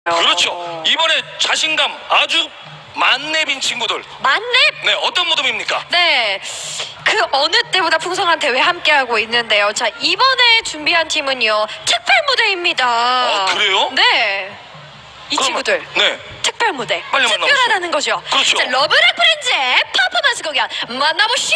그렇죠. 이번에 자신감 아주 만렙인 친구들. 만렙? 네, 어떤 무덤입니까? 네, 그 어느 때보다 풍성한 대회 함께하고 있는데요. 자, 이번에 준비한 팀은요, 특별 무대입니다. 그래요? 네, 이 친구들. 네. 특별 무대. 빨리 특별하다는 거죠. 그렇죠. 자, 러브락 프렌즈의 퍼포먼스 공연 만나보시오.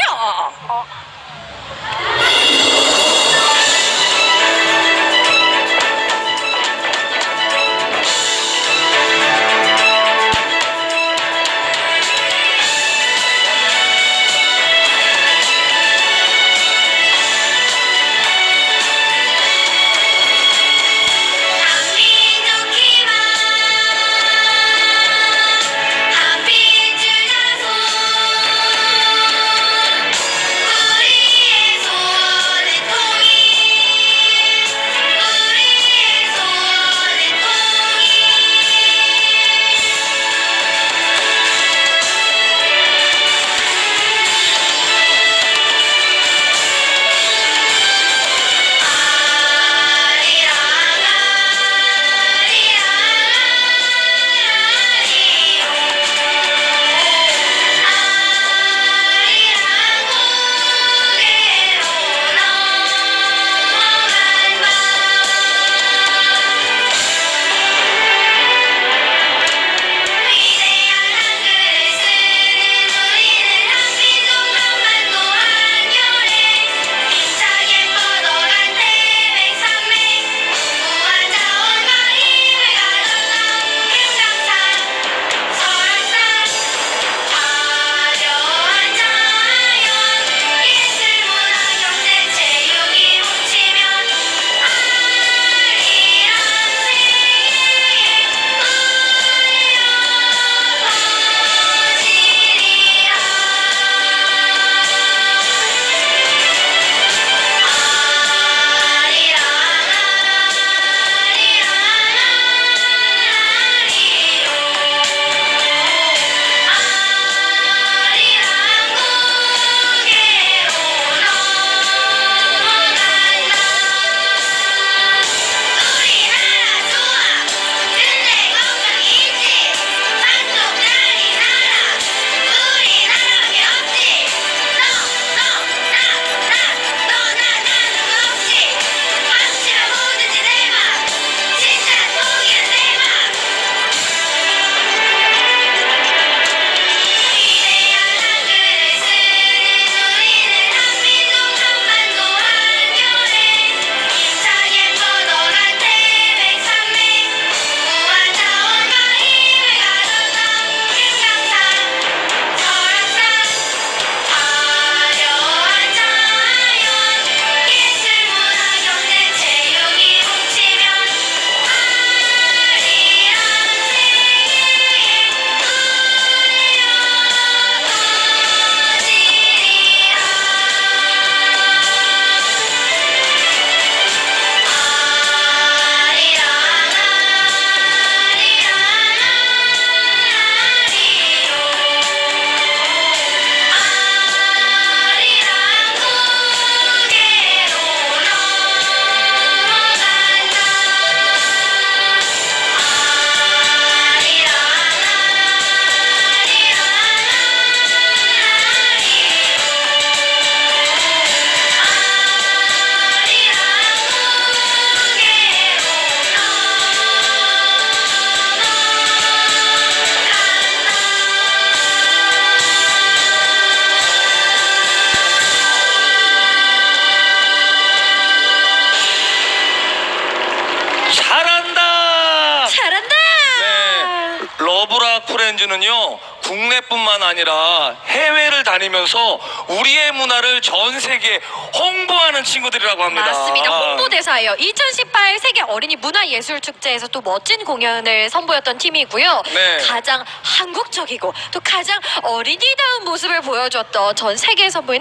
러브락 프렌즈는요, 국내뿐만 아니라 해외를 다니면서 우리의 문화를 전 세계에 홍보하는 친구들이라고 합니다. 맞습니다. 홍보대사예요. 2018 세계 어린이 문화예술축제에서 또 멋진 공연을 선보였던 팀이고요. 네. 가장 한국적이고 또 가장 어린이다운 모습을 보여줬던 전 세계에 선보이는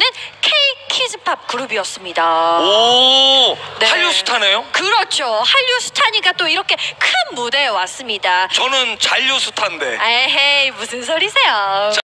K-키즈팝 그룹이었습니다. 오, 네. 한류 스타네요? 그렇죠. 한류 스타니까 또 이렇게 큰 무대에 왔습니다. 저는 잔류 스타인데. 에헤이, 무슨 소리세요.